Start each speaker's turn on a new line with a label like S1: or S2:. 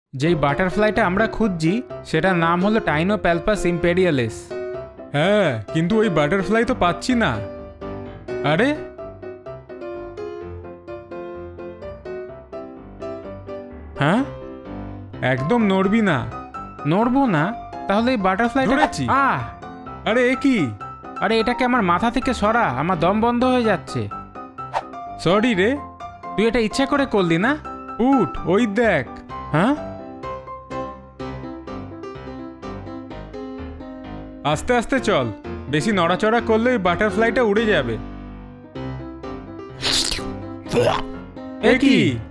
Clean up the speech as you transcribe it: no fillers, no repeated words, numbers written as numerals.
S1: যেই বাটারফ্লাইটা আমরা খুঁজছি সেটার নাম হলো টাইনোপ্যালপাস ইম্পেরিয়ালিস।
S2: হ্যাঁ, কিন্তু ওই বাটারফ্লাই তো পাচ্ছি না। আরে
S1: হ্যাঁ,
S2: একদম নড়বি না।
S1: নড়বো না? তাহলে এই বাটারফ্লাইটা
S2: ধরেছি। আরে এ কি?
S1: আরে এটাকে আমার মাথা থেকে সরা, আমার দম বন্ধ হয়ে যাচ্ছে।
S2: সরি রে।
S1: তুই এটা ইচ্ছা করে করলি না?
S2: উঠ, ওই দেখ।
S1: হ্যাঁ,
S2: আস্তে আস্তে চল, বেশি নড়াচড়া করলে ওই বাটারফ্লাইটা উড়ে যাবে।
S1: এ কি?